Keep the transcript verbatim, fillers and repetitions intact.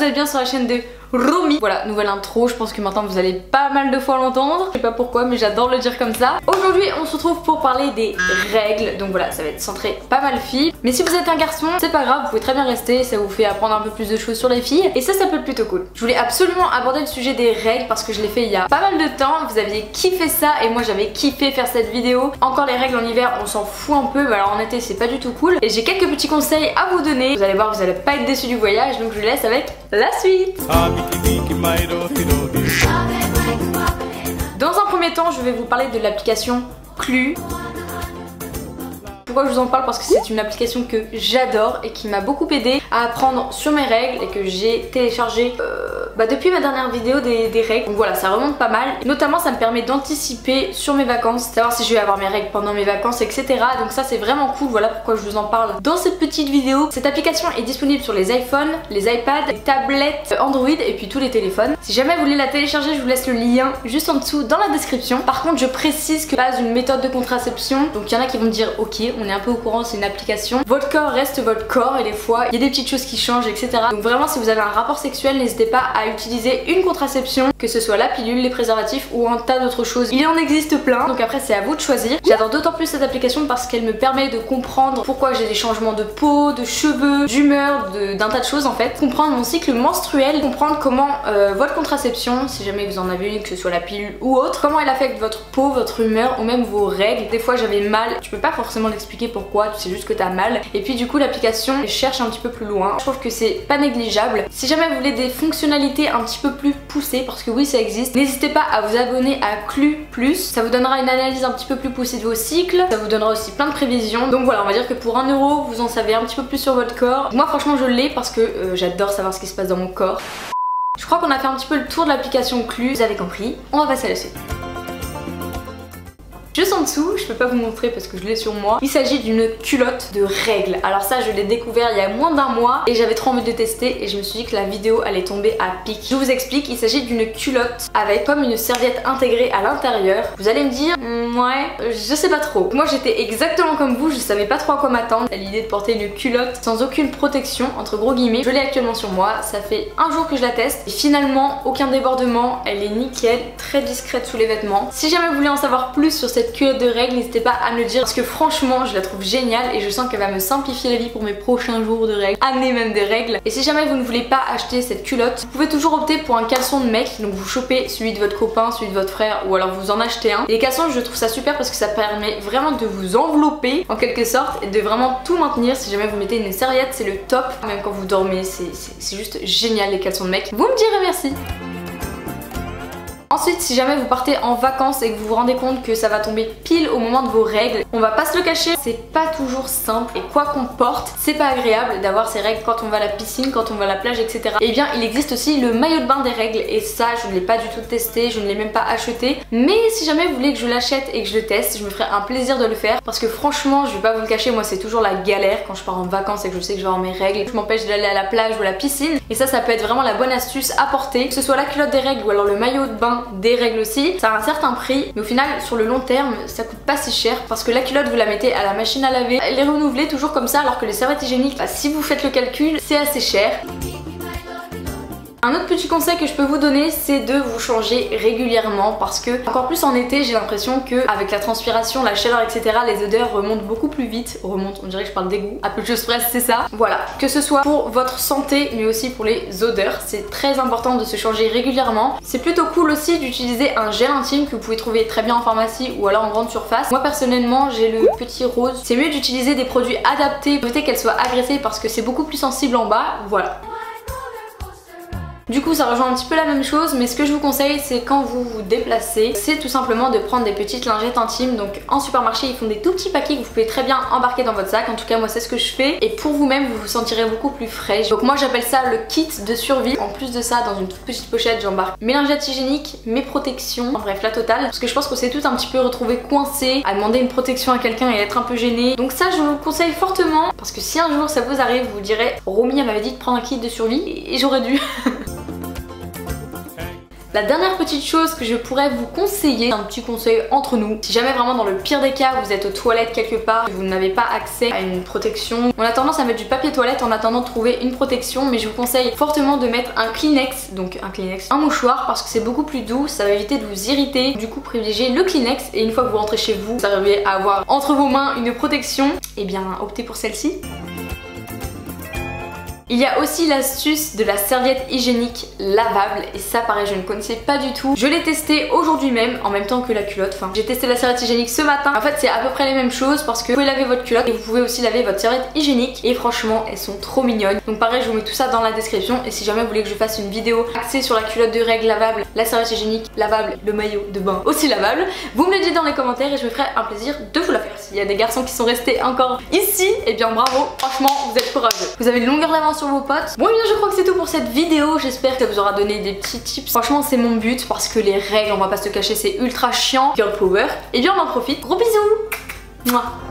êtes bien sur la chaîne de Romy. Voilà, nouvelle intro, je pense que maintenant vous allez pas mal de fois l'entendre. Je sais pas pourquoi mais j'adore le dire comme ça. Aujourd'hui on se retrouve pour parler des règles. Donc voilà, ça va être centré pas mal filles. Mais si vous êtes un garçon, c'est pas grave, vous pouvez très bien rester. Ça vous fait apprendre un peu plus de choses sur les filles. Et ça, ça peut être plutôt cool. Je voulais absolument aborder le sujet des règles parce que je l'ai fait il y a pas mal de temps. Vous aviez kiffé ça et moi j'avais kiffé faire cette vidéo. Encore les règles en hiver, on s'en fout un peu. Mais alors en été c'est pas du tout cool. Et j'ai quelques petits conseils à vous donner. Vous allez voir, vous allez pas être déçus du voyage. Donc je vous laisse avec la suite. Dans un premier temps, je vais vous parler de l'application Clue. Pourquoi je vous en parle? Parce que c'est une application que j'adore et qui m'a beaucoup aidé à apprendre sur mes règles et que j'ai téléchargé euh, bah depuis ma dernière vidéo des, des règles. Donc voilà, ça remonte pas mal. Notamment ça me permet d'anticiper sur mes vacances, savoir si je vais avoir mes règles pendant mes vacances, et cetera. Donc ça c'est vraiment cool, voilà pourquoi je vous en parle dans cette petite vidéo. Cette application est disponible sur les iPhones, les iPads, les tablettes Android et puis tous les téléphones. Si jamais vous voulez la télécharger, je vous laisse le lien juste en dessous dans la description. Par contre je précise que c'est pas une méthode de contraception, donc il y en a qui vont me dire ok, on est un peu au courant, c'est une application. Votre corps reste votre corps et des fois il y a des petites choses qui changent, et cetera. Donc vraiment si vous avez un rapport sexuel, n'hésitez pas à utiliser une contraception, que ce soit la pilule, les préservatifs ou un tas d'autres choses. Il en existe plein, donc après c'est à vous de choisir. J'adore d'autant plus cette application parce qu'elle me permet de comprendre pourquoi j'ai des changements de peau, de cheveux, d'humeur, d'un tas de choses en fait. Comprendre mon cycle menstruel, comprendre comment euh, votre contraception, si jamais vous en avez une, que ce soit la pilule ou autre, comment elle affecte votre peau, votre humeur ou même vos règles. Des fois j'avais mal, tu peux pas forcément l'expliquer pourquoi, tu sais juste que t'as mal. Et puis du coup l'application cherche un petit peu plus loin. Je trouve que c'est pas négligeable. Si jamais vous voulez des fonctionnalités un petit peu plus poussées, parce que oui ça existe, n'hésitez pas à vous abonner à Clue plus. Ça vous donnera une analyse un petit peu plus poussée de vos cycles. Ça vous donnera aussi plein de prévisions. Donc voilà, on va dire que pour un euro vous en savez un petit peu plus sur votre corps. Moi franchement je l'ai parce que euh, j'adore savoir ce qui se passe dans mon corps. Je crois qu'on a fait un petit peu le tour de l'application Clue. Vous avez compris, on va passer à la suite. Juste en dessous, je peux pas vous montrer parce que je l'ai sur moi, il s'agit d'une culotte de règles. Alors ça je l'ai découvert il y a moins d'un mois et j'avais trop envie de tester et je me suis dit que la vidéo allait tomber à pic. Je vous explique, il s'agit d'une culotte avec comme une serviette intégrée à l'intérieur. Vous allez me dire, mm, ouais, je sais pas trop. Moi j'étais exactement comme vous, je savais pas trop à quoi m'attendre. L'idée de porter une culotte sans aucune protection, entre gros guillemets, je l'ai actuellement sur moi, ça fait un jour que je la teste et finalement aucun débordement, elle est nickel, très discrète sous les vêtements. Si jamais vous voulez en savoir plus sur cette culotte de règles, n'hésitez pas à me le dire parce que franchement je la trouve géniale et je sens qu'elle va me simplifier la vie pour mes prochains jours de règles, années même de règles. Et si jamais vous ne voulez pas acheter cette culotte, vous pouvez toujours opter pour un caleçon de mec, donc vous chopez celui de votre copain, celui de votre frère ou alors vous en achetez un. Et les caleçons je trouve ça super parce que ça permet vraiment de vous envelopper en quelque sorte et de vraiment tout maintenir. Si jamais vous mettez une serviette c'est le top, même quand vous dormez, c'est juste génial les caleçons de mec. Vous me direz merci. Ensuite, si jamais vous partez en vacances et que vous vous rendez compte que ça va tomber pile au moment de vos règles, on va pas se le cacher, c'est pas toujours simple et quoi qu'on porte, c'est pas agréable d'avoir ces règles quand on va à la piscine, quand on va à la plage, et cetera. Et bien il existe aussi le maillot de bain des règles et ça je ne l'ai pas du tout testé, je ne l'ai même pas acheté. Mais si jamais vous voulez que je l'achète et que je le teste, je me ferai un plaisir de le faire parce que franchement je vais pas vous le cacher, moi c'est toujours la galère quand je pars en vacances et que je sais que je vais avoir mes règles. Je m'empêche d'aller à la plage ou à la piscine et ça ça peut être vraiment la bonne astuce à porter, que ce soit la culotte des règles ou alors le maillot de bain des règles aussi. Ça a un certain prix mais au final sur le long terme ça coûte pas si cher parce que la culotte vous la mettez à la machine à laver, elle est renouvelée toujours comme ça alors que les serviettes hygiéniques, bah, si vous faites le calcul c'est assez cher. Un autre petit conseil que je peux vous donner c'est de vous changer régulièrement parce que encore plus en été j'ai l'impression que avec la transpiration, la chaleur, et cetera les odeurs remontent beaucoup plus vite. Remontent, on dirait que je parle d'égout, à peu de choses près c'est ça. Voilà, que ce soit pour votre santé mais aussi pour les odeurs, c'est très important de se changer régulièrement. C'est plutôt cool aussi d'utiliser un gel intime que vous pouvez trouver très bien en pharmacie ou alors en grande surface. Moi personnellement j'ai le petit rose. C'est mieux d'utiliser des produits adaptés pour éviter qu'elle soit agressée parce que c'est beaucoup plus sensible en bas. Voilà. Du coup ça rejoint un petit peu la même chose mais ce que je vous conseille c'est quand vous vous déplacez c'est tout simplement de prendre des petites lingettes intimes. Donc en supermarché ils font des tout petits paquets que vous pouvez très bien embarquer dans votre sac, en tout cas moi c'est ce que je fais et pour vous-même vous vous sentirez beaucoup plus fraîche. Donc moi j'appelle ça le kit de survie. En plus de ça dans une toute petite pochette j'embarque mes lingettes hygiéniques, mes protections, en bref la totale parce que je pense qu'on s'est tous un petit peu retrouvés coincés à demander une protection à quelqu'un et être un peu gêné. Donc ça je vous le conseille fortement parce que si un jour ça vous arrive vous direz Romy elle m'avait dit de prendre un kit de survie et j'aurais dû. La dernière petite chose que je pourrais vous conseiller, un petit conseil entre nous, si jamais vraiment dans le pire des cas vous êtes aux toilettes quelque part, vous n'avez pas accès à une protection, on a tendance à mettre du papier toilette en attendant de trouver une protection, mais je vous conseille fortement de mettre un Kleenex, donc un Kleenex, un mouchoir, parce que c'est beaucoup plus doux, ça va éviter de vous irriter. Du coup privilégiez le Kleenex, et une fois que vous rentrez chez vous, vous arrivez à avoir entre vos mains une protection, et bien optez pour celle-ci. Il y a aussi l'astuce de la serviette hygiénique lavable, et ça pareil je ne connaissais pas du tout. Je l'ai testé aujourd'hui même, en même temps que la culotte. Enfin, j'ai testé la serviette hygiénique ce matin. En fait c'est à peu près les mêmes choses parce que vous pouvez laver votre culotte et vous pouvez aussi laver votre serviette hygiénique, et franchement elles sont trop mignonnes. Donc pareil je vous mets tout ça dans la description, et si jamais vous voulez que je fasse une vidéo axée sur la culotte de règles lavable, la serviette hygiénique lavable, le maillot de bain aussi lavable, vous me le dites dans les commentaires et je me ferai un plaisir de vous la faire. S'il y a des garçons qui sont restés encore ici, et bien bravo, franchement vous êtes courageux. Vous avez une longueur d'avance sur vos potes. Bon et bien je crois que c'est tout pour cette vidéo, j'espère que ça vous aura donné des petits tips. Franchement c'est mon but parce que les règles, on va pas se cacher, c'est ultra chiant. Girl power. Et bien on en profite. Gros bisous. Mouah.